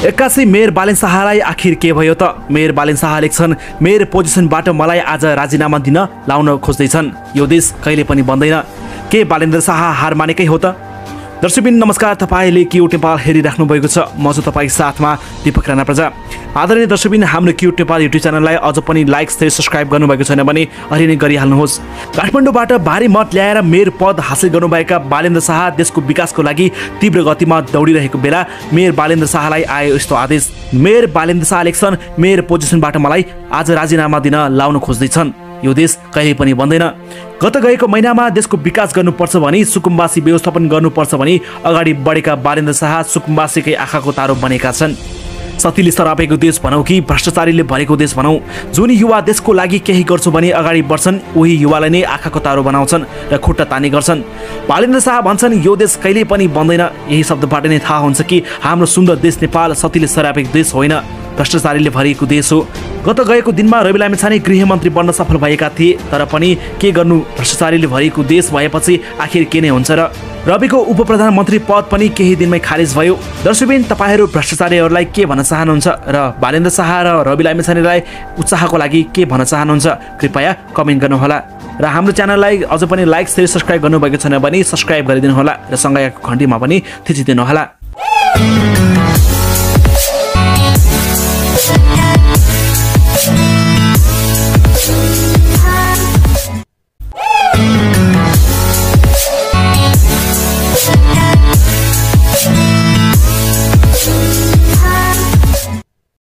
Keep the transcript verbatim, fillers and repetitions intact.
एक्कासी मेयर बालेन शाहलाई आखिर के भयो त? मेयर बालेन शाह लेख्छन्, मेयर पोजिसनबाट मलाई आज राजीनामा दिन लाउन खोज्दैछन्। यो देश कहिले पनि बन्दैन। के बालेन्द्र शाह हार मानेकै हो त? दर्शकबिन नमस्कार, तपाईँले क्युट नेपाल हेरिराख्नु भएको छ। म चाहिँ तपाईँ साथमा दीपक राणा प्रजा। आदरणीय दर्शकबिन, हाम्रो क्युट नेपाल युट्युब च्यानललाई अझ पनि लाइक शेयर सब्सक्राइब गर्नुभएको छैन भने अहिले नै गरिहाल्नुहोस्। काठमाडौँबाट भारी मत ल्याएर मेयर पद हासिल गर्नुभएका बालेन्द्र शाह देशको विकासको लागि तीव्र गतिमा दौडिरहेको बेला मेयर बालेन्द्र शाहलाई आयो यस्तो आदेश। मेयर बालेन्द्र शाह लेख्छन्, मेयर पोजिसनबाट मलाई आज राजीनामा दिन लाउन खोज्दैछन्। यो देश कहिले पनि बन्दैन। गत गएको महिनामा देशको विकास गर्नुपर्छ भनी सुकुम्बासी व्यवस्थापन गर्नुपर्छ भनी अगाडि बढेका बालेन्द्र शाह सुकुम्बासीकै आँखाको तारो बनेका छन्। सतीले सरापेको देश भनौँ कि भ्रष्टाचारीले भरेको देश भनौँ, जुन युवा देशको लागि केही गर्छु भने अगाडि बढ्छन् उही युवालाई नै आँखाको तारो बनाउँछन् र खुट्टा ताने गर्छन्। बालेन्द्र शाह भन्छन्, यो देश कहिले पनि बन्दैन। यही शब्दबाट नै थाहा हुन्छ कि हाम्रो सुन्दर देश नेपाल सतीले सरापेको देश होइन, भ्रष्टाचारीले भरिएको देश हो। गत गएको दिनमा रवि लामिछाने गृहमन्त्री बन्न सफल भएका थिए, तर पनि के गर्नु, भ्रष्टाचारीले भरिएको देश भएपछि आखिर के नै हुन्छ र? रविको उप प्रधानमन्त्री पद पनि केही दिनमै खारेज भयो। दर्शकबिन, तपाईँहरू भ्रष्टाचारीहरूलाई के भन्न चाहनुहुन्छ र बालेन्द्र शाह र रवि लामिछानेलाई उत्साहको लागि के भन्न चाहनुहुन्छ? कृपया कमेन्ट गर्नुहोला र हाम्रो च्यानललाई अझ पनि लाइक शेयर सब्सक्राइब गर्नुभएको छैन भने सब्सक्राइब गरिदिनुहोला र सँगैको घन्टीमा पनि थिचिदिनुहोला।